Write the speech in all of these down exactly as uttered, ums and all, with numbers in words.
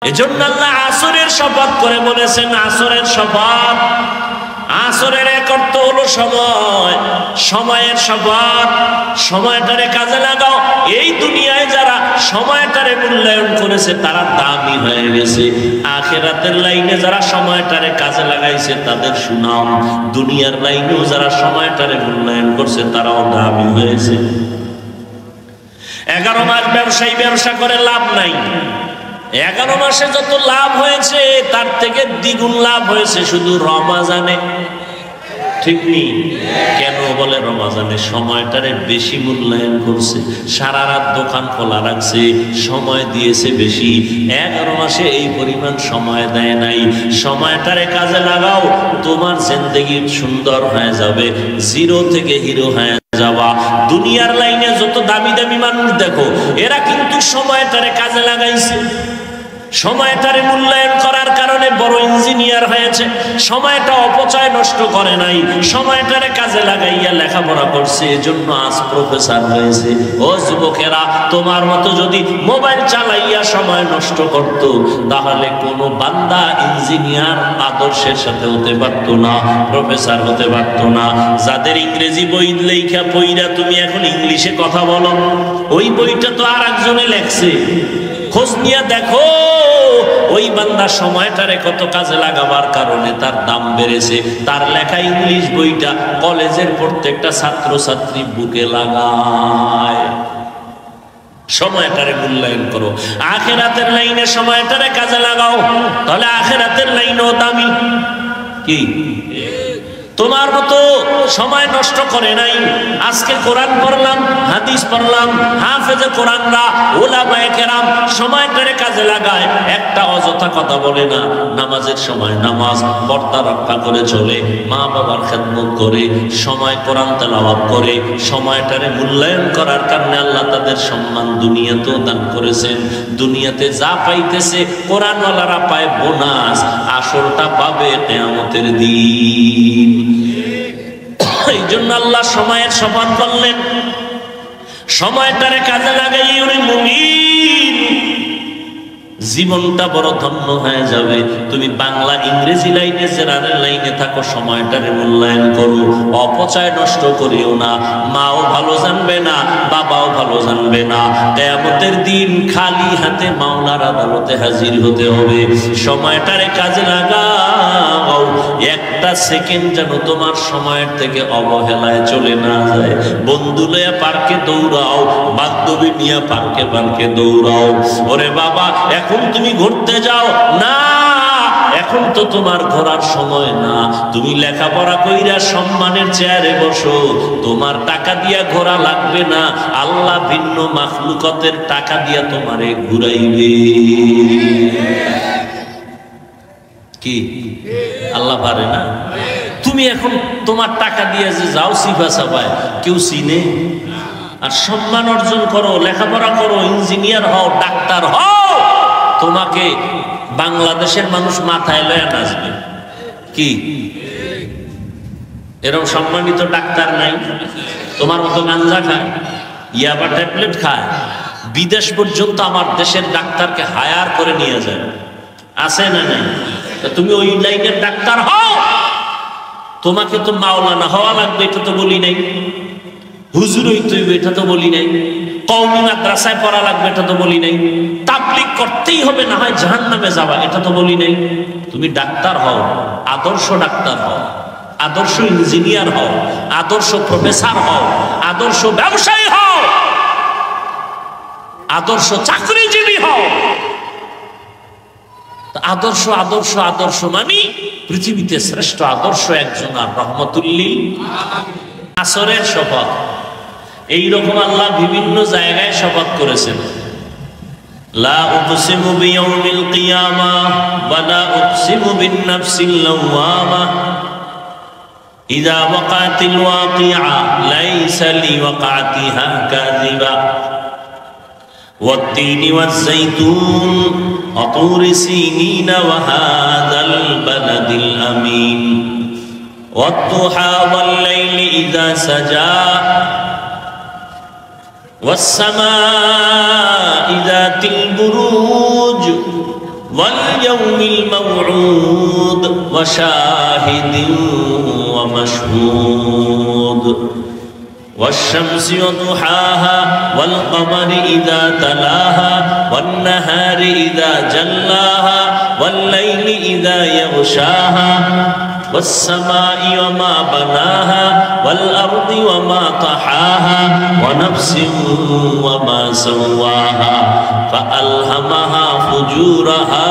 এজন্য আল্লাহ আসরের শপথ করে বলেছেন, আসরের শপথ। আসরের এক অর্থ হলো সময়, সময়ের শপথ। সময়টারে কাজে লাগাও। এই দুনিয়ায় যারা সময়টারে মূল্যায়ন করেছে তারা দামি হয়ে গেছে। আখিরাতের লাইনে যারা সময়টারে কাজে লাগাইছে তাদের সুনাম। দুনিয়ার লাইনেও যারা সময়টারে মূল্যায়ন করছে তারাও দামি হয়েছে। এগারো মাস ব্যবসায়ী ব্যবসা করে লাভ নাই। এগারো মাসে যত লাভ হয়েছে তার থেকে দ্বিগুণ লাভ হয়েছে শুধু রমাজানে। ঠিক নেই? কেন বলে রমাজানে সময়টারে বেশি মূল্যায়ন করছে, সারা রাত দোকান খোলা রাখছে, সময় দিয়েছে বেশি। এগারো মাসে এই পরিমাণ সময় দেয় নাই। সময়টারে কাজে লাগাও, তোমার জিন্দেগি সুন্দর হয়ে যাবে, জিরো থেকে হিরো হয়ে যাওয়া। দুনিয়ার লাইনে যত দামি দামি মানুষ দেখো, এরা কিন্তু সময়টারে কাজে লাগাইছে। সময়টারে মূল্যায়ন করার কারণে বড় ইঞ্জিনিয়ার হয়েছে। সময়টা অপচয় নষ্ট করে নাই, সময়টারে কাজে লাগাইয়া লেখাপড়া করছে, এজন্য আজ প্রফেসর হয়েছে। ও যুবকেরা, তোমার মতো যদি মোবাইল চালাইয়া সময় নষ্ট করত তাহলে কোনো বান্দা ইঞ্জিনিয়ার আদর্শের সাথে হতে পারতো না, প্রফেসর হতে পারতো না। যাদের ইংরেজি বই লেখা পইরা তুমি এখন ইংলিশে কথা বলো, ওই বইটা তো আর একজনে লেখছে। খোঁজ নিয়ে দেখো ওই বান্দা সময়টারে কত কাজে লাগাবার কারণে তার দাম বেড়েছে। তার লেখা ইংলিশ বইটা কলেজের প্রত্যেকটা ছাত্র ছাত্রী বুকে লাগায়। সময়টারে মূল্যায়ন করো। আখিরাতের লাইনে সময়টারে কাজে লাগাও, তাহলে আখিরাতের লাইনেও দামি। কি তোমার মতো সময় নষ্ট করে নাই। আজকে কোরআন পড়লাম, হাদিস পড়লাম, হাফেজে কোরআনরা, ওলামায়ে কেরাম সময়টারে কাজে লাগায়, একটা অযথা কথা বলে না। নামাজের সময় নামাজ, পর্দা রক্ষা করে চলে, মা বাবার খেদমত করে, সময় কোরআন তেলাওয়াত করে। সময়টারে মূল্যায়ন করার কারণে আল্লাহ তাদের সম্মান দুনিয়াতেও দান করেছেন। দুনিয়াতে যা পাইতেছে কোরআনওয়ালারা পায় বোনাস, আসলটা পাবে কিয়ামতের দিন। এই জন্য আল্লাহ সময়ের শপথ করলেন। সময়টারে কাজে লাগাই ওরে মুমিন, জীবনটা বড় ধন্য হয়ে যাবে। তুমি বাংলা ইংরেজি লাইনে জেনারেল লাইনে থাকো, সময়টারে মূল্যায়ন করো, অপচয় নষ্ট করিও না। মাও ভালো জানবে না, বাবাও ভালো জানবে না। কিয়ামতের দিন খালি হাতে মাওলার আদালতে হাজির হতে হবে। সময়টারে কাজে লাগাও, একটা সেকেন্ড যেন তোমার সময়ের থেকে অবহেলায় চলে না যায়। বন্ধু লইয়া পার্কে দৌড়াও, বান্ধবী নিয়ে পার্কে পার্কে দৌড়াও। ওরে বাবা, এখন তুমি ঘুরতে যাও না, এখন তো তোমার ঘোরার সময় না। তুমি লেখাপড়া কইরা সম্মানের চেয়ারে বসো, তোমার টাকা দিয়া ঘোরা লাগবে না। আল্লাহ ভিন্ন মাখলুকতের টাকা দিয়া তোমারে ঘুরাইবে। কি আল্লাহ পারে না? তুমি এখন তোমার টাকা দিয়ে যে যাও সিফা সাফায়, কেউ চিনে? আর সম্মান অর্জন করো, লেখাপড়া করো, ইঞ্জিনিয়ার হও, ডাক্তার হও, তোমাকে বাংলাদেশের মানুষ মাথায় লয়ে নাচবে। কি এরকম সম্মানিত ডাক্তার নাই? তোমার মতো গাঞ্জা খায়, ইয়াবা ট্যাবলেট খায়, বিদেশ পর্যন্ত আমার দেশের ডাক্তারকে হায়ার করে নিয়ে যায়। আছে না নাই? তুমি ওই লাইনের ডাক্তার হও। তোমাকে তো মাওলানা হওয়া লাগবে এটা তো বলি নাই, হুজুর হইতে হইবে এটা তো বলি নাই, কওমি মাদ্রাসায় পড়া লাগবে এটা তো বলি নাই, তাবলীগ করতেই হবে না হয় জাহান্নামে যাবা এটা তো বলি নাই। তুমি ডাক্তার হও, আদর্শ ডাক্তার হও, আদর্শ ইঞ্জিনিয়ার হও, আদর্শ প্রফেসর হও, আদর্শ ব্যবসায়ী হও, আদর্শ চাকরিজীবী হও। আদর্শ আদর্শ আদর্শ মানে পৃথিবীতে শ্রেষ্ঠ আদর্শ একজন আর রহমতুল্লিল আলামিন। আসরের শপথ এইরকম আল্লাহ বিভিন্ন জায়গায় শপথ করেছেন। লা উকসিমু বিয়াউমিল কিয়ামাহ ওয়া লা উকসিমু বিন-নাফসিল লাওয়ামাহ ইযা ওয়াকাতিল ওয়াকিআ লাইসা লিওয়াকাতিহা কাযিবা والتين والزيتون وطور سينين وهذا البلد الأمين والضحى والليل إذا سجى والسماء ذات البروج واليوم الموعود وشاهد ومشهود والشمس وضحاها والقمر إذا تلاها والنهار إذا جلاها والليل إذا يغشاها والسماء وما بناها والأرض وما طحاها ونفس وما سواها فألهمها فجورها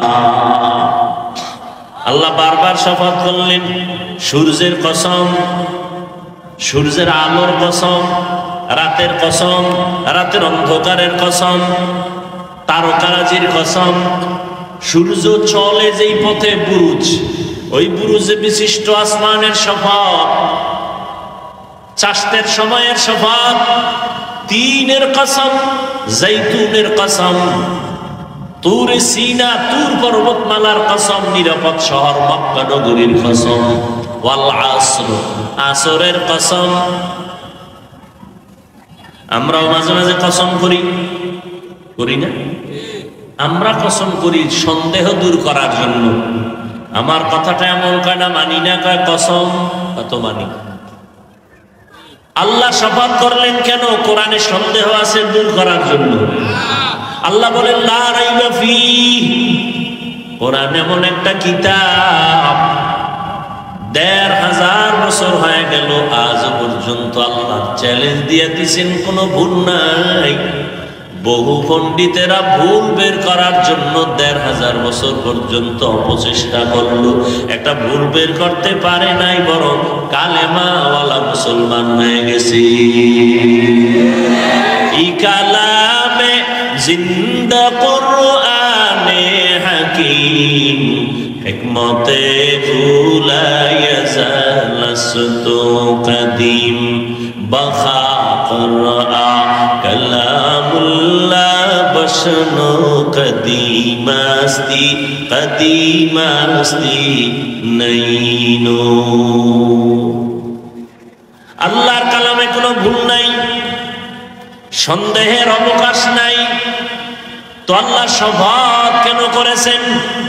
আল্লাহ বারবার শপথ করলেন সূর্যের কসম, সূর্যের আলোর কসম, রাতের কসম, রাতের অন্ধকারের কসম, তারকারাজির কসম। সূর্য চলে যেই পথে বুরুজ, ওই বুরুজে বিশিষ্ট আসমানের শপথ, চাষতের সময়ের শপথ, তিনের কসম, জৈতুনের কসম, তুর সিনা তুর পর্বতমালার কসম, নিরাপদ শহর মক্কা নগরীর কসম, ওয়াল আসর আসরের কসম। আমরাও মাঝে মাঝে কসম করি, করি না? আমরা কসম করি সন্দেহ দূর করার জন্য। আমার কথাটা এমন কয় না মানি না, কয় কসম কত মানি। আল্লাহ শপথ করলেন কেন? কোরআনে সন্দেহ আছে দূর করার জন্য। আল্লাহ বলেন লা রাইবা ফীহি, কোরআন এমন একটা কিতাব দেড় হাজার বছর হয়ে গেল, আজ পর্যন্ত আল্লাহ চ্যালেঞ্জ দিয়ে দিয়েছেন কোনো ভুল নাই। বহু পণ্ডিতেরা ভুল বের করার জন্য দেড় হাজার বছর পর্যন্ত অপচেষ্টা করলো, একটা ভুল বের করতে পারে নাই, বরং কালেমাওয়ালা মুসলমান হয়ে গেছে। ই কালামে জিন্দা কুরআনে হাকিম হিকমতে ভুলায়া জালাসতু কদিম বখা কুরআ কালামুল্লাহ বশনো কদিমাস্তি কদিমাস্তি নাইনো। আল্লাহর কালামে কোনো ভুল নাই, সন্দেহের অবকাশ নাই। তো আল্লাহ শপথ কেন করেছেন?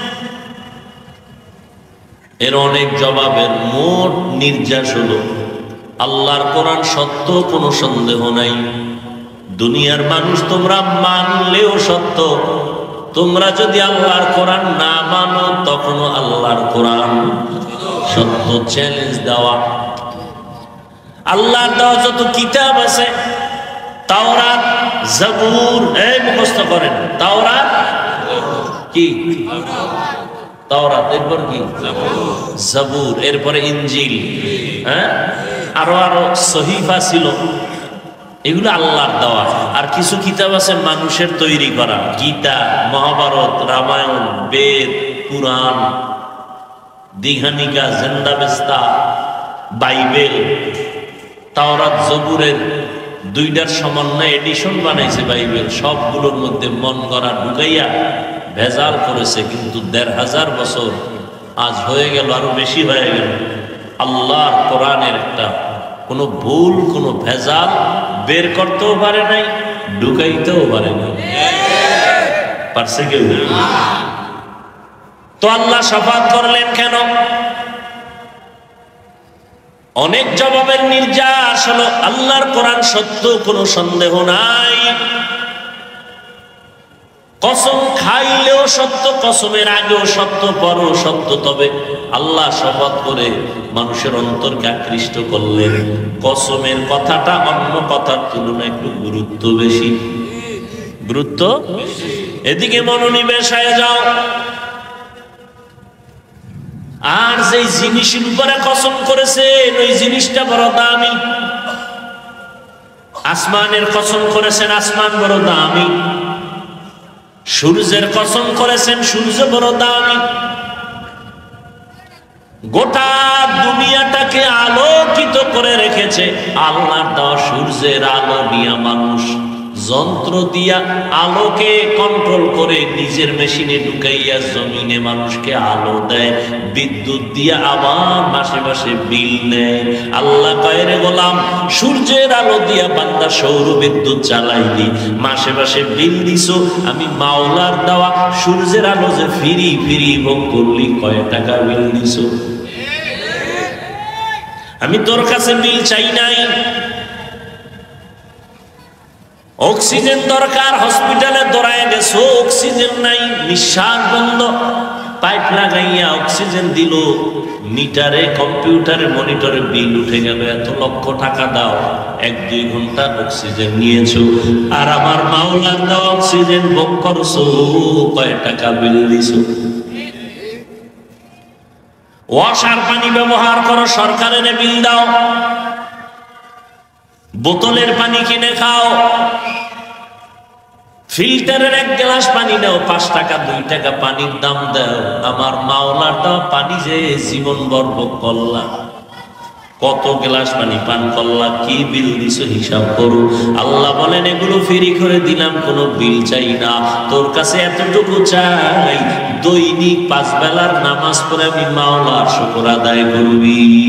এর অনেক জবাবের মোট নির্যাস হলো আল্লাহর কোরআন সত্য, কোনো সন্দেহ নাই। দুনিয়ার মানুষ তোমরা মানলেও সত্য, তোমরা যদি আল্লাহর কোরআন না মানো তখনও আল্লাহর কোরআন সত্য। চ্যালেঞ্জ দেওয়া। আল্লাহর দেওয়া যত কিতাব আছে, তাওরাত, জাবুর, এই মুখস্থ করেন, তাওরাত কি? তাওরাত, এরপর কি? জাবুর, এরপরে ইনজিল, হ্যাঁ, আরো আরো সহিফা ছিল, এগুলো আল্লাহর দেওয়া। আর কিছু কিতাব আছে মানুষের তৈরি করা, গীতা, মহাভারত, রামায়ণ, বেদ, পুরাণ, দীঘানিকা, জেন্দাবেস্তা, বাইবেল, তাওরাত, জবুরের দুইটার সমন্বয়ে এডিশন বানাইছে বাইবেল। সবগুলোর মধ্যে মন গড়া ঢুকাইয়া ভেজাল করেছে। কিন্তু দেড় হাজার বছর আজ হয়ে গেল, আরো বেশি হয়ে গেল, আল্লাহর কোরআনের একটা কোনো ভুল, কোনো ভেজাল বের করতেও পারে নাই, ঢুকাইতেও পারে নাই। পারছে কেউ? তো আল্লাহ শপথ করলেন কেন? অনেক জবাবের নির্যাস হলো আল্লাহর কোরআন সত্য, কোনো সন্দেহ নাই। কসম খাইলেও সত্য, কসমের আগেও সত্য, পরও সত্য। তবে আল্লাহ শপথ করে মানুষের অন্তরকে আকৃষ্ট করলেন। কসমের কথাটা অন্য কথার তুলনায় একটু গুরুত্ব বেশি, গুরুত্ব এদিকে মনোনিবেশ হয়ে যাও। আর যে জিনিসের উপরে কসম করেছেন ওই জিনিসটা বড় দামি। আসমানের কসম করেছেন, আসমান বড় দামি। সূর্যের কসম করেছেন, সূর্য বড় দামি। গোটা দুনিয়াটাকে আলোকিত করে রেখেছে আল্লাহর দেওয়া সূর্যের আলো নিয়ে মানুষ যন্ত্র দিয়া আলোকে কন্ট্রোল করে নিজের মেশিনে ঢুকাইয়া জমিনে মানুষকে আলো দেয়, বিদ্যুৎ দিয়া আবার মাসে মাসে বিল নেয়। আল্লাহ কয় রে গোলাম, সূর্যের আলো দিয়া বান্দা সৌর বিদ্যুৎ চালাইলি, মাসে মাসে বিল দিছো, আমি মাওলার দেওয়া সূর্যের আলো যে ফিরি ফিরি ভোগ করলি, কয় টাকা বিল দিছো? আমি তোর কাছে বিল চাই নাই। অক্সিজেন দরকার, হসপিটালে দৌড়ায় গেছো, অক্সিজেন নাই, নিঃশ্বাস বন্ধ, পাইপ লাগাইয়া অক্সিজেন দিল, মিটারে কম্পিউটারে মনিটরে বিল উঠে গেল, এত লক্ষ টাকা দাও, এক দুই ঘন্টা অক্সিজেন নিয়েছো, আর আমার মাওলার দেওয়া অক্সিজেন ভোগ করছো, কয় টাকা বিল দিছো? ওয়াসার পানি ব্যবহার করো, সরকারের বিল দাও। বোতলের পানি কিনে খাও, ফিল্টারের এক গ্লাস পানি নাও, পাঁচ টাকা দুই টাকা পানির দাম দাও, আমার মাওলার দেওয়া পানি যে জীবন বর্বক করলা, কত গ্লাস পানি পান করলা, কি বিল দিছো হিসাব করো। আল্লাহ বলেন এগুলো ফ্রি করে দিলাম, কোনো বিল চাই না, তোর কাছে এতটুকু চাই, দৈনিক পাঁচ বেলার নামাজ পড়ে আমি মাওলার শুকর আদায় করবি।